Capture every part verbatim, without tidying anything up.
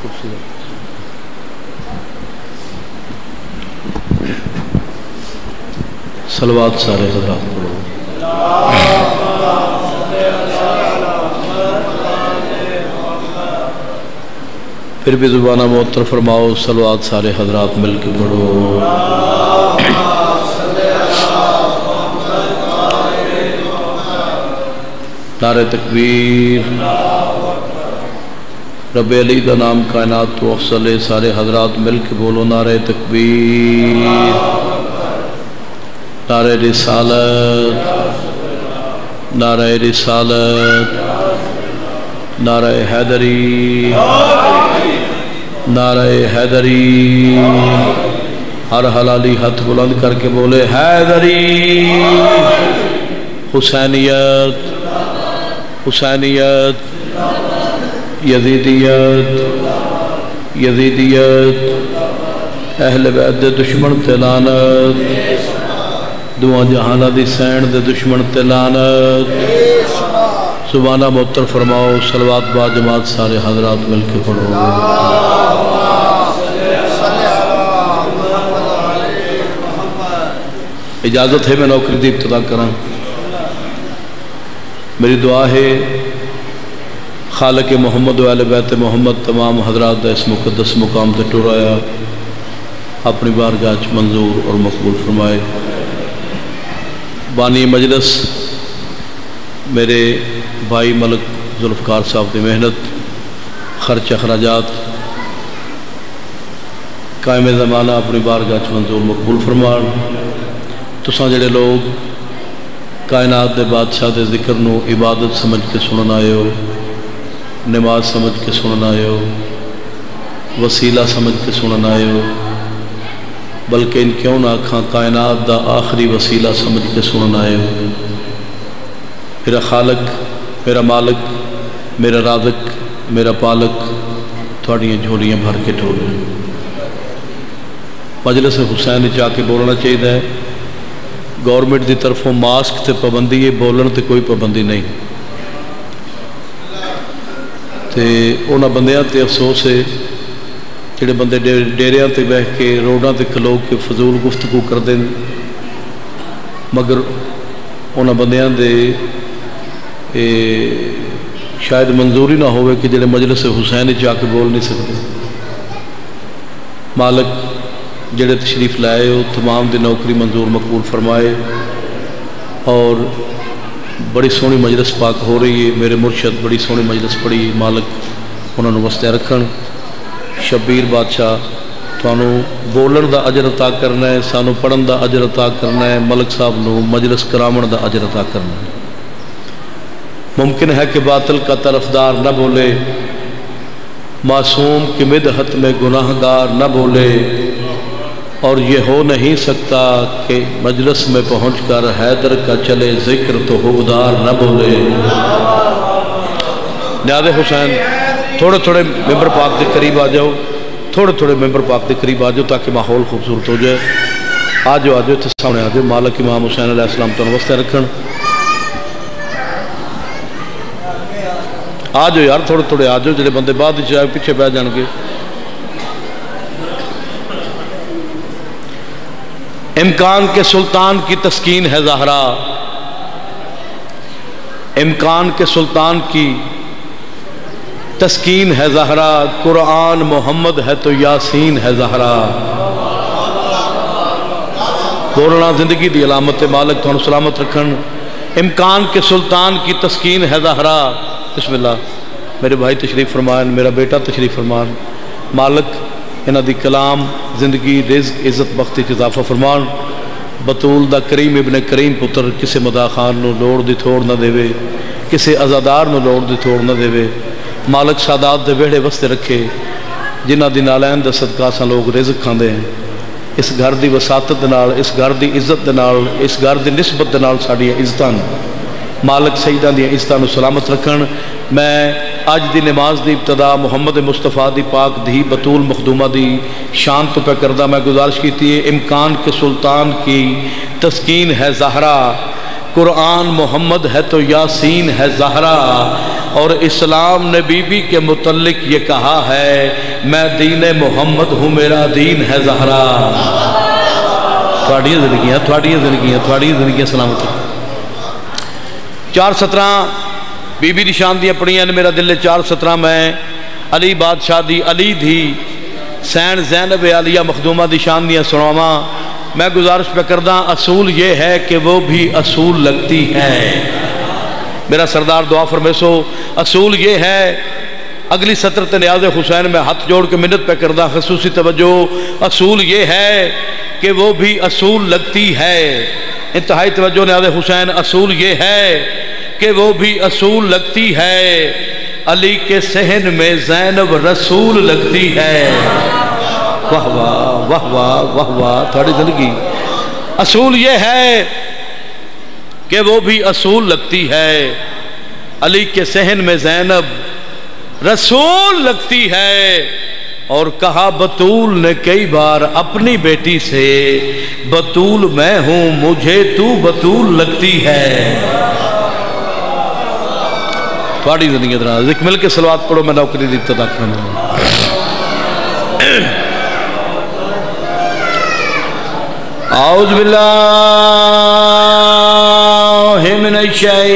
صلوات سارے حضرات پڑھو۔ پھر بھی زبانہ معطر فرماؤ، صلوات سارے حضرات مل کے پڑھو۔ نعرہ تکبیر، رب علی دا نام کائنات تو افضل ہے، سارے حضرات مل کے بولو نعرہ تکبیر، نعرہ رسالت، نعرہ رسالت، نعرہ حیدری، نعرہ حیدری، ہر حلالی ہاتھ بلند کر کے بولے حیدری، حسینیت، حسینیت، یزیدیت، یزیدیت، اہل بیت دے دشمن تے لعنت، دعا جہانہ دی سین دے دشمن تے لعنت۔ سبحانہ معطر فرماؤ، صلوات با جماعت سارے حضرات مل کے پڑھو۔ اجازت ہے میں نوکری دی ابتدا کروں۔ میری دعا ہے خالق محمد و اہل بیت محمد تمام حضرات دا اس مقدس مقام تے ٹرایا اپنی بارگاہ وچ منظور اور مقبول فرمائے۔ بانی مجلس میرے بھائی ملک ذوالفقار صاحب دی محنت، خرچ اخراجات قائم زمانہ اپنی بارگاہ وچ منظور مقبول فرمان۔ تساں جڑے لوگ کائنات دے بادشاہ دے ذکر نو عبادت سمجھ کے سنن آئے ہو، نماز سمجھ کے سنن آئے ہو، وسیلہ سمجھ کے سنن آئے ہو، بلکہ ان کیوں نہ آکھاں کائنات دا آخری وسیلہ سمجھ کے سنن آئے ہو۔ میرا خالق، میرا مالک، میرا رازق، میرا پالک تھوڑیاں جھولیاں بھر کے ٹھولے۔ مجلس حسین چاہ کے بولنا چاہیے، گورنمنٹ دی طرفوں ماسک تے پابندی ہے، بولن تے کوئی پابندی نہیں۔ تے انہاں بندیاں تے افسوس ہے جڑے بندے ڈیریاں تے بیٹھ کے روڈاں تے کھلو کے فضول گفتگو کردے، مگر انہاں بندیاں دے اے شاید منظوری نہ ہوئے کہ جڑے مجلس حسین جا کے بول نہیں سکتے۔ مالک جڑے تشریف لائے ہو تمام دی نوکری منظور مقبول فرمائے، اور بڑی سونی مجلس پاک ہو رہی ہے۔ میرے مرشد بڑی سونی مجلس پڑھی، مالک انہوں نے وسطے رکھن۔ شبیر بادشاہ تھانو بولن دا اجر عطا کرنا ہے، سانو پڑھن دا اجر عطا کرنا ہے، ملک صاحب نو مجلس کرامن دا اجر عطا کرنا ہے۔ ممکن ہے کہ باطل کا طرفدار نہ بولے، معصوم کی مدحت میں گناہگار نہ بولے، اور یہ ہو نہیں سکتا کہ مجلس میں پہنچ کر حیدر کا چلے ذکر تو حقدار نہ بولے۔ نیاز حسین تھوڑے تھوڑے ممبر پاک کے قریب آ جاؤ، تھوڑے تھوڑے ممبر پاک کے قریب آ جاؤ تاکہ ماحول خوبصورت ہو جائے۔ آ جاؤ آ جاؤ تے سامنے آ جاؤ، مالک امام حسین علیہ السلام تو واسطے رکھن۔ آ جاؤ یار، تھوڑے تھوڑے آ جاؤ، جڑے بندے بعد چاہے پیچھے بہ جان گے۔ امکان کے سلطان کی تسکین ہے زہرا، امکان کے سلطان کی تسکین ہے زہرا، قرآن محمد ہے تو یاسین ہے زہرا۔ بولنا زندگی دی علامت، مالک تو سلامت رکھن۔ امکان کے سلطان کی تسکین ہے زہرا۔ بسم اللہ، میرے بھائی تشریف فرمان، میرا بیٹا تشریف فرمان۔ مالک انہاں دی کلام زندگی رزق عزت بختی اضافہ فرمان۔ بطول دا کریم ابن کریم پتر کسے مدا خان نو لوڑ دی تھوڑ نہ دے وے، کسے ازادار نو لوڑ دی تھوڑ نہ دے وے۔ مالک سادات دے ویڑے وستے رکھے جنہ دی نالین دا صدقہ سا لوگ رزق کھاندے ہیں۔ اس گھر دی وساطت دے نال، اس گھر دی عزت دے نال، اس گھر دی نسبت دے نال ساڈی عزتاں مالک سیداں دی عزتاں نو سلامت رکھن۔ میں اج دی نماز دی ابتدا محمد مصطفیٰ دی پاک دھی بطول مخدومہ دی شان تو پہ کردہ میں گزارش کیتی ہے، امکان کے سلطان کی تسکین ہے زہرا، قرآن محمد ہے تو یاسین ہے زہرا، اور اسلام نے بی بی کے متعلق یہ کہا ہے میں دین محمد ہوں میرا دین ہے زہرا۔ تھوڑی زندگیاں تھوڑی زندگیاں تھوڑی زندگیاں سلامت۔ چار سترہ بی بی نشان دیا پڑھیاں میرا دل چار سترہ میں علی بادشاہ دی علی دی سین زینب علیہ مخدومہ دی شان دیا سناواں۔ میں گزارش پہ کردہ اصول یہ ہے کہ وہ بھی اصول لگتی ہے۔ میرا سردار دعا فرمائے سو اصول یہ ہے، اگلی سطر تے نیاز حسین میں ہاتھ جوڑ کے منت پہ کردہ خصوصی توجہ، اصول یہ ہے کہ وہ بھی اصول لگتی ہے۔ انتہائی توجہ نیاز حسین، اصول یہ ہے کہ وہ بھی اصول لگتی ہے، علی کے صحن میں زینب رسول لگتی ہے۔ واہ واہ واہ واہ واہ واہ تھوڑی زندگی۔ اصول یہ ہے کہ وہ بھی اصول لگتی ہے، علی کے صحن میں زینب رسول لگتی ہے۔ اور کہا بطول نے کئی بار اپنی بیٹی سے بطول میں ہوں مجھے تو بطول لگتی ہے۔ تھوڑی زندگی دراز ایک مل کے صلوات پڑھو، میں نوکری دی ابتدا کرنا۔ اعوذ باللہ من الشیطان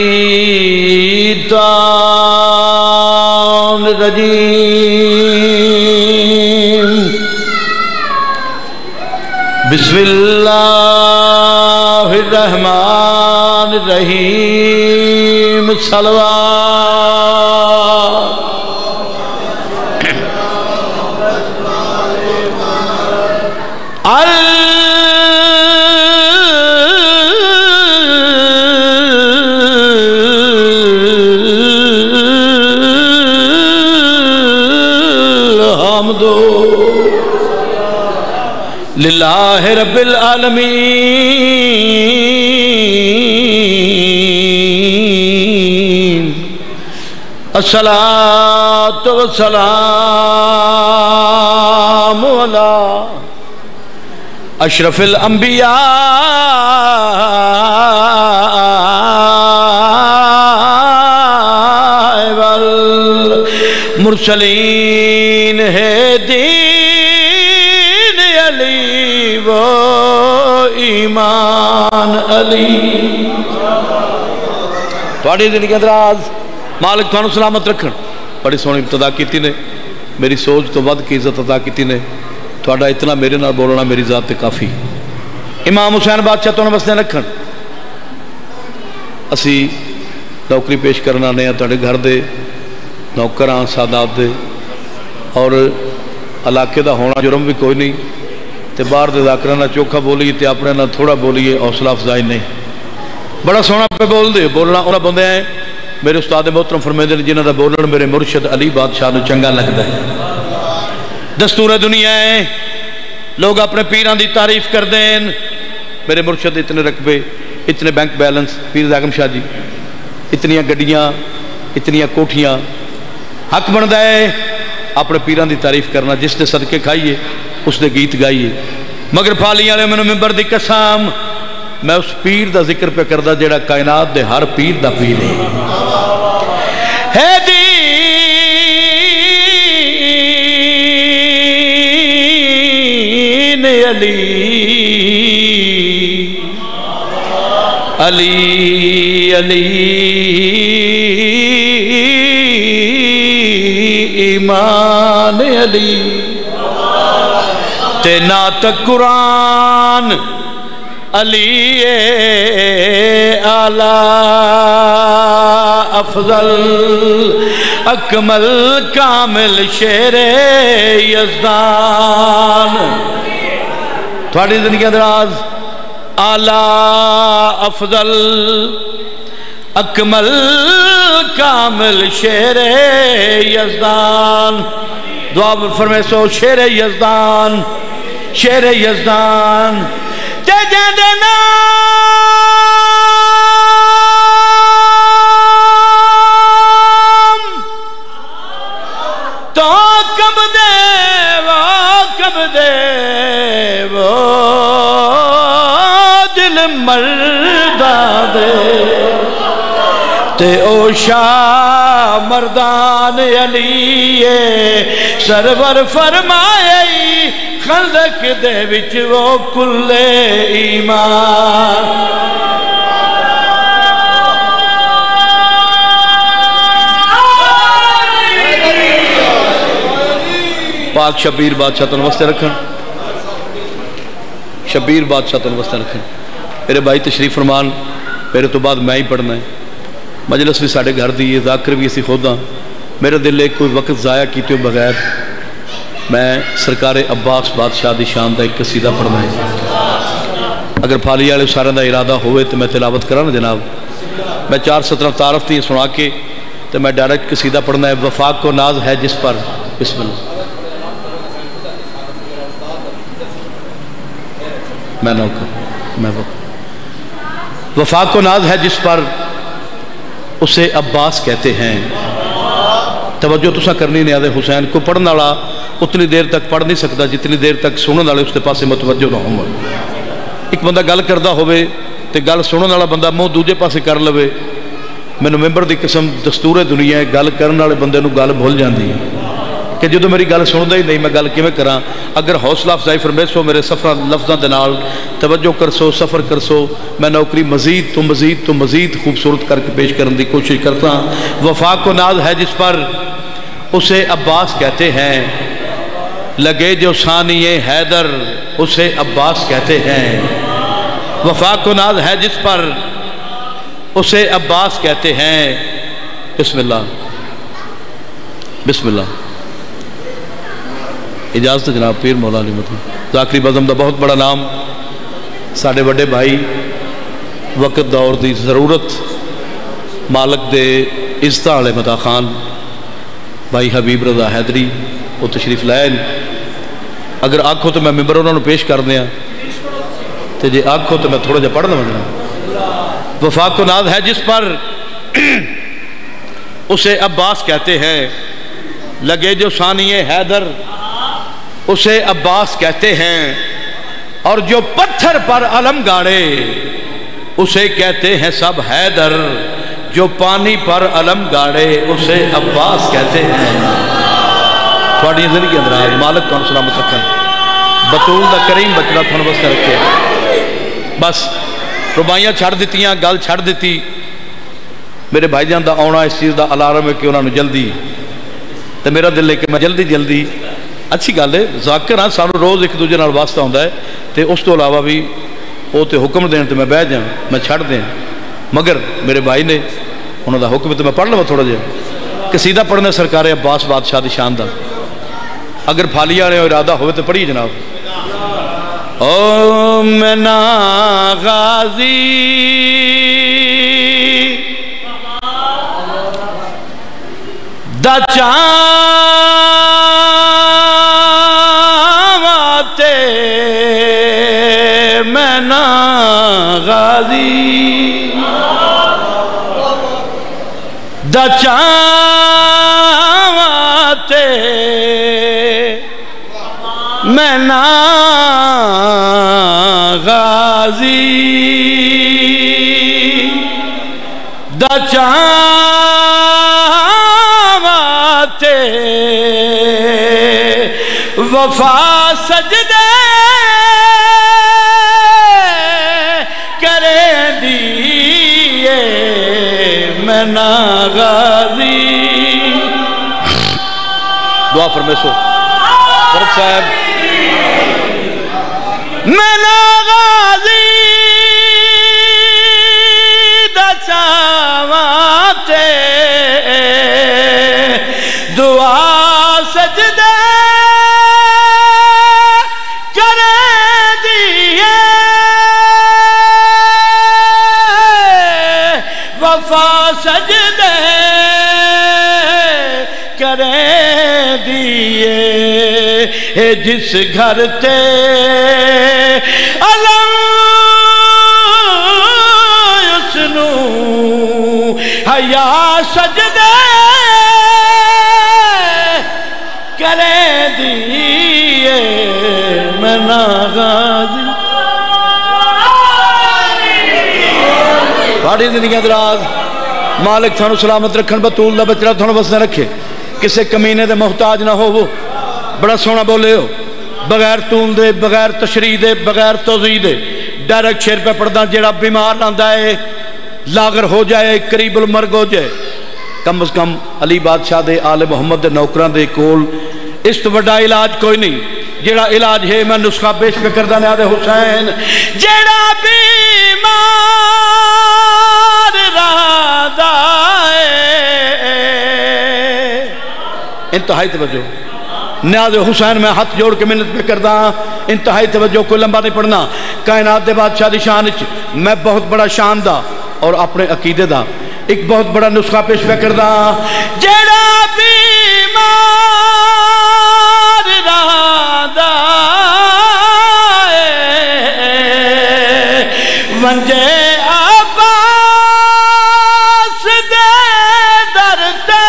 الرجیم، بسم اللہ الرحمن الرحیم، صلوات۔ للہ رب العالمین، الصلاۃ والسلام علی اشرف الانبیاء والمرسلین، ہے دین علی و ایمان علی۔ تھوڑی زندگی دراز، مالک تھانو سلامت رکھن۔ بڑی سونی ابتدا کیتی نے، میری سوچ تو ود کی عزت عطا کیتی نے، تھوڑا اتنا میرے نال بولنا میری ذات تے کافی۔ امام حسین بادشاہ تو وسدے رکھن۔ اسی نوکری پیش کرنا نے تھوڑے گھر دے نوکر ہاں، سادات دے، اور علاقے دا ہونا جرم بھی کوئی نہیں، تے باہر دے ذاکرہ نہ چوکھا بولیے تے اپنے نہ تھوڑا بولیے، حوصلہ افزائی نہیں، بڑا سونا پہ بول دے۔ بولنا انہاں بندے ہیں میرے استاد محترم فرمیندے نے جنہاں دا بولن میرے مرشد علی بادشاہ نو چنگا لگدا ہے۔ دستور دنیا ہے، لوگ اپنے پیران دی تعریف کر دیں، میرے مرشد اتنے رقبے، اتنے بینک بیلنس، پیر زاغم شاہ جی اتنیاں گڈیاں، اتنیاں کوٹھیاں، حق بندا ہے اپنے پیران دی تعریف کرنا، جس نے صدقے کھائیے اس نے گیت گائیے، مگر پھالیاں نے میں ممبر دی قسم میں اس پیر دا ذکر پہ کردہ جیڑا کائنات دے ہر پیر دا پیر ہے۔ ہے دین علی، علی علی ایمان علی، تے نعت قرآن علی اعلی افضل اکمل کامل شیر یزدان۔ تھوڑی زندگی دراز، اعلی افضل اکمل کامل شیر یزدان۔ دعا فرمائے سو شیر یزدان، شیر یزدان تے جے نام تو کب دے وہ کب دے وہ دل مردہ دے تے او شاہ مردان علی سرور فرمائے خندق دے وچ وہ کلے ایمان پاک شبیر بادشاہ تن واسطے رکھن شبیر بادشاہ تن واسطے رکھن میرے بھائی تشریف فرمان میرے تو بعد میں ہی پڑھنا ہے مجلس بھی ساڑھے گھر دی ذاکر بھی اسی خود ہاں میرے دل ایک کوئی وقت ضائع کیتے ہو بغیر میں سرکار عباس بادشاہ دی شان دا ایک قصیدہ پڑھنا ہے اگر پھالی والے سارے دا ارادہ ہوئے تو میں تلاوت کرا نا جناب میں چار سترہ تعارف تھی سنا کے تو میں ڈائریکٹ قصیدہ پڑھنا ہے وفاق کو ناز ہے جس پر بسم اللہ میں نوکر میں وفاق کو ناز ہے جس پر اسے عباس کہتے ہیں توجہ تسا کرنی نیاز حسین کو پڑھنا والا اتنی دیر تک پڑھ نہیں سکتا جتنی دیر تک سنن والے اس کے پاسے متوجہ نہ ہوں ایک بندہ گل کردا ہوئے تے گل سنن والا بندہ منہ دوجے پاسے کر لوے مینوں ممبر دی قسم دستور دنیا ہے گل کرن والے بندے نوں گل بھول جاندی ہے کہ جدو میری گل سندا ہی نہیں میں گل کیویں کراں اگر حوصلہ افزائی فرمیسو میرے سفر لفظاں دے نال توجہ کرسو سفر کرسو میں نوکری مزید تو مزید تو مزید خوبصورت کر کے پیش کرنے کی کوشش کرتا ہوں وفاق کو ناز ہے جس پر اسے عباس کہتے ہیں لگے جو ثانی حیدر اسے عباس کہتے ہیں وفاق کو ناز ہے جس پر اسے عباس کہتے ہیں بسم اللہ بسم اللہ اجازت جناب پیر مولا علی مطلب ذاکری بزم دا بہت بڑا نام ساڑھے بڑے بھائی وقت دور دی ضرورت مالک دے عزتہ والے متا خان بھائی حبیب رضا حیدری وہ تشریف لائن اگر آنکھو تو میں ممبر انہوں نے پیش کر دیا تو جی آنکھو تو میں تھوڑا جا پڑھ دوں وفاق کو ناز ہے جس پر اسے عباس کہتے ہیں لگے جو ثانی حیدر اسے عباس کہتے ہیں اور جو پتھر پر علم گاڑے اسے کہتے ہیں سب حیدر جو پانی پر علم گاڑے اسے عباس کہتے ہیں تھوڑی زندگی اندر آج مالک تو سلامت رکھیں بطول دا کریم بچڑا تھوڑا بس کر رکھے بس ربائیاں چھڑ دیتیاں گل چھڑ دیتی میرے بھائی جان دا آنا اس چیز دا الارم ہے کہ انہوں نے جلدی تو میرا دل ہے کہ میں جلدی جلدی اچھی گل ہے ذاکر ہاں سانو روز ایک دوجے نال واسطہ ہوتا ہے تو اس تو علاوہ بھی وہ تو حکم دین تو میں بہ جاؤں میں چھڑ دیں مگر میرے بھائی نے انہوں دا حکم تو میں پڑھ لوں تھوڑا جہا قصیدہ پڑھنے سرکار عباس بادشاہ دی شان دا اگر پھالی والے ارادہ ہوئے تو پڑھیے جناب او مینا غازی دا چاواتے مینا غازی دا چاواتے مینا غازی دا چاواتے وفا سجدے کرے دیئے مینا غازی دعا فرمیسو فرد صاحب مینا غازی دا چاواتے دعا سجدے کرے دیئے وفا سجدے کرے دیئے جس گھر تے علم اسنو حیا سجدے کرے دیئے مینا غازی تھوڑی زندگیاں دراز مالک تھانو سلامت رکھن بطول دا بچڑا تھانو بس نہ رکھے کسے کمینے دے محتاج نہ ہو وہ بڑا سونا بولے ہو بغیر طول دے بغیر تشریح دے بغیر توضیح دے ڈائریکٹ شیر پہ پڑھدا جیڑا بیمار لاندہ ہے لاغر ہو جائے قریب المرگ ہو جائے کم از کم علی بادشاہ دے آل محمد دے نوکران دے کول اس تو بڑا علاج کوئی نہیں جیڑا علاج ہے میں نسخہ پیش پہ کردہ نیاد حسین جیڑا بیمار رہا ہے انتہائی توجہ نیاز حسین میں ہاتھ جوڑ کے منت پہ کردہ انتہائی توجہ کوئی لمبا نہیں پڑھنا کائنات دے بادشاہ دی شان میں بہت بڑا شان دا اور اپنے عقیدے دا ایک بہت بڑا نسخہ پیش پہ کردہ جیڑا بیمار رہا ہے ونجے عباس دے در تے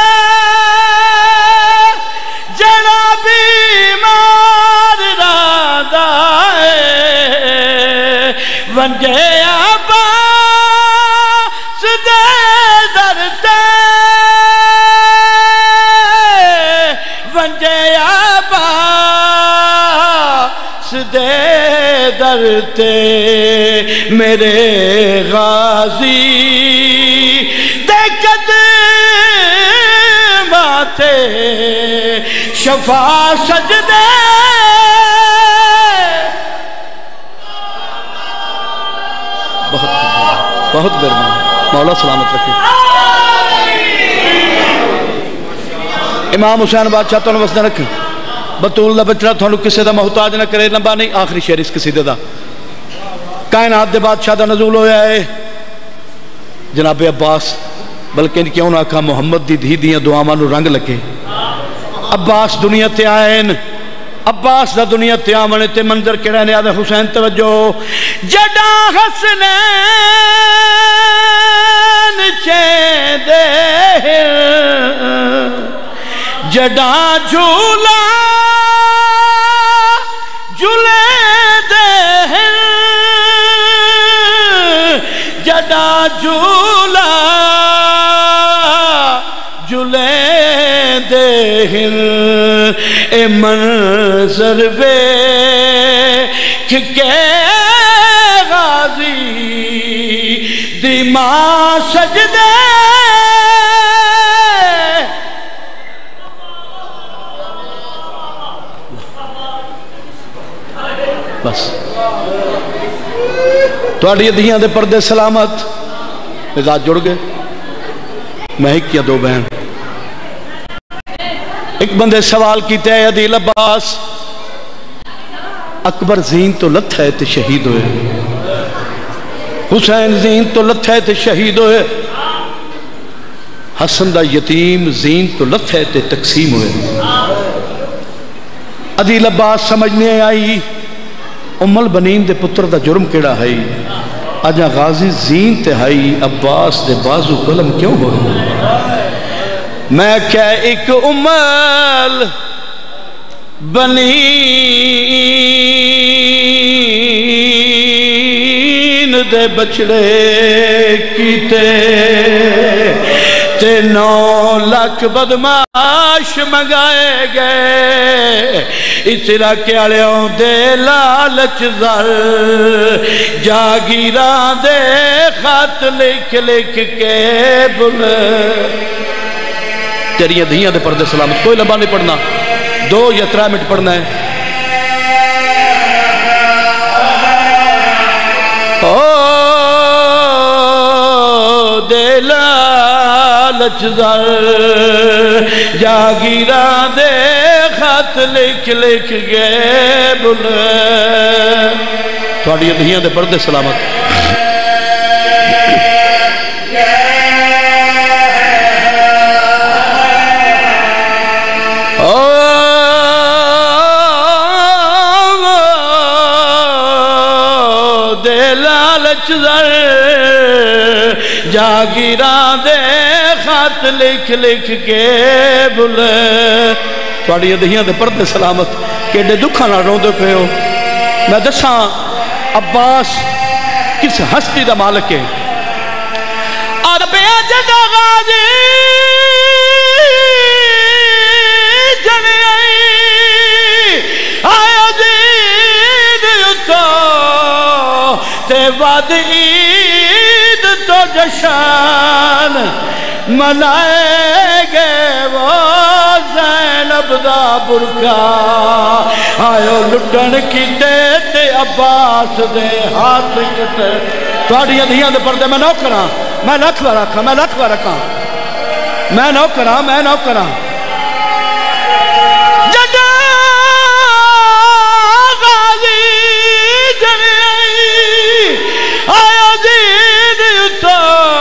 جیڑا بیمار رہا ہے ونجے عباس دے در تے ونجے عباس دے در تے میرے غازی دے قدماتے شفا سجدے بہت بہت برمان مولا سلامت رکھے امام حسین بادشاہ تو نوست نہ رکھیں بطول دا بچڑا تھانو کسے دا محتاج نہ کرے لمبا نہیں آخری شعر اس کسی دے دا کائنات دے بادشاہ دا نزول ہویا ہے جناب عباس بلکہ ان کیوں نہ کہا محمد دی دھی دیاں دعاواں نو رنگ لگے عباس دنیا تے آئین عباس دا دنیا تے آمنے تے منظر کے رہنے آدھے حسین توجہ جڈا حسنین چے دے جڈا جھولا جھولے دے جڈا جھولا جھولے دے اے منظر ویکھ کے غازی دی ماں سجدے بس توڑی دھیاں دے پردے سلامت مزاج جڑ گئے میں ایک یا دو بہن ایک بندے سوال کیتے ہیں عدیل عباس اکبر زین تو لت ہے تے شہید ہوئے حسین زین تو لت ہے تے شہید ہوئے حسن دا یتیم زین تو لت ہے تے تقسیم ہوئے عدیل عباس سمجھنے آئی ام البنین دے پتر دا جرم کیڑا ہے آجا غازی زین تے ہائی عباس دے بازو قلم کیوں ہوئے میں کیا ایک ام البنین دے بچڑے کیتے تے نو لاکھ بدماش منگائے گئے اس علاقے آلیوں دے لالچ زر جاگیران دے خط لکھ لکھ کے بلے تیری دھیاں دے پردے سلامت کوئی لمبا نہیں پڑھنا دو یا ترہ منٹ پڑھنا ہے او دے لالچ زر جاگیران دے خط لکھ لکھ گئے بلے تھوڑی دھیاں دے پردے سلامت جاگیران دے خط لکھ لکھ کے بلے تھوڑی دھیاں دے پردے سلامت کیڑے دکھا نہ رو دے پہ ہو میں دساں عباس کس ہستی دا مالک ہے پیا جدا غازی جنے آیا دید اتو تے ود عید تو جشن منائے گے وہ زینب دا برکا آئیو لٹن کیتے تے عباس دے ہاتھ کتے توڑیاں دھیاں دے پردے میں نو کراں میں لکھ و رکھاں میں لکھ و رکھاں میں نو کراں میں نو کراں جدا غازی جنے آیا دید اتو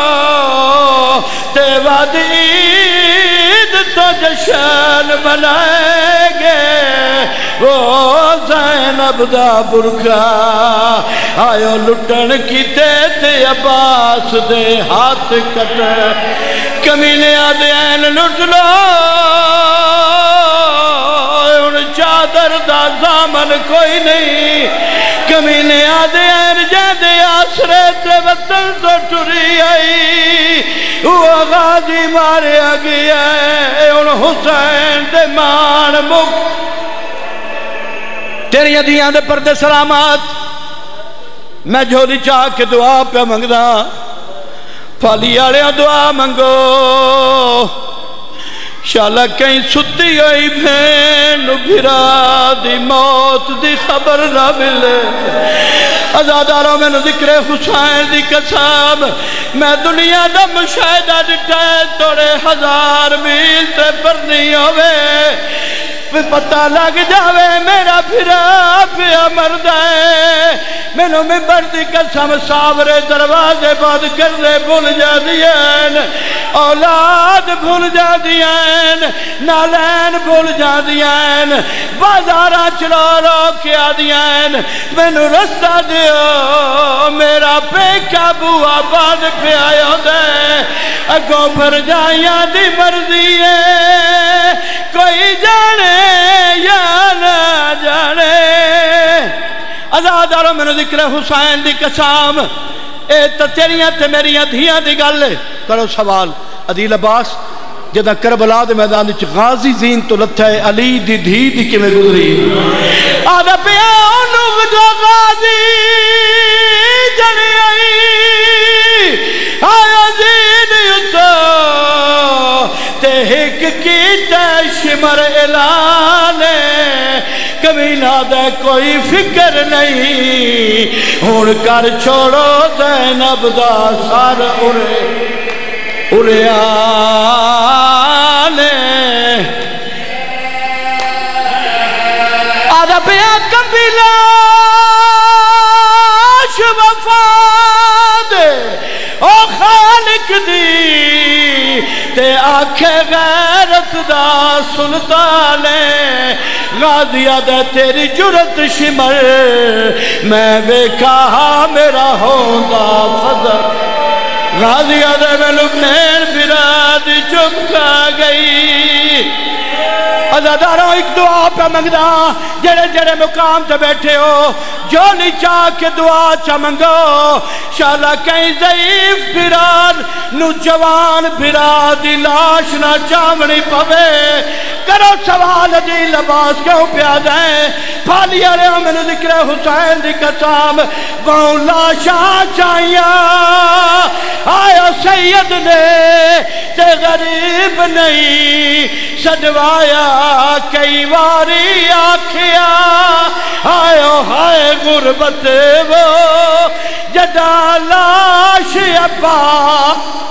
تے ود عید تو جشن منائے گے وہ زینب دا برکا آئیو لٹن کیتے تے عباس دے ہاتھ کٹ کمینے آدھے این لٹ لو ان چادر دا زامن کوئی نہیں کمینے آدھے این جیدے آسرے تے وطن تو ٹری آئی وہ غازی مارے گیا ان حسین دے مان مک تیری ادیاں دے پردے سلامات میں جھولی چاہ کے دعا پہ منگدا پھالی آڑیاں دعا منگو شالا کہیں ستی ہوئی بھین بھرا دی موت دی خبر نہ ملے ازاداروں میں ذکر حسین دی قسم میں دنیا دا مشاہدہ ڈٹھے توڑے ہزار میل تے پر نہیں ہوئے پتہ لگ جاوے میرا پھرا پیا مرد ہے مینوں ممبر دی قسم ساورے دروازے بند کر دے بھول جا دین اولاد بھول جا دین نالین بھول جا دین بازاراں چلو رو کیا دین مینوں رستہ دیو میرا پیکا بوا بند پیا دے اگوں پھر جائیاں دی مرضی ہے کوئی جانے یا نہ جانے آزاداروں میں نے ذکر حسین دی قسم اے تا تیریاں تے میریاں دھیاں دی گل کرو سوال عدیل عباس جدہ کربلا دے میدان دی غازی زین تو لتھا ہے علی دی دھی دی کی میں گزری آدھا پیا انہوں جو غازی جنے آئی آیا زین یتو تے ہک کی شمر اعلانے کمینہ دے کوئی فکر نہیں ہون کر چھوڑو زینب دا سر ارے ارے آنے آدھا پیا کبیلہ وفاد او خالق دی تے آنکھے غیرت دا سلطانے غازیہ دے تیری جرت شمر میں بے کہا میرا ہوندہ فضل غازیہ دے میں لبنین برادی چمکا گئی عزاداروں ایک دعا پہ منگدا جڑے جڑے مقام تے بیٹھے ہو جو نیچا کے دعا چا منگو شالا کہیں ضعیف براد نو جوان برادی لاش نہ چامنی پوے کرو سوال دی لباس کیوں پیادہ ہے پھالی آرے ہمیں ذکر حسین دی قسم وہ لاشا چاہیا آیا سید نے تے غریب نہیں سجوایا کئی واری آکھیا آئیو ہائے غربت وہ جدا لاش ابا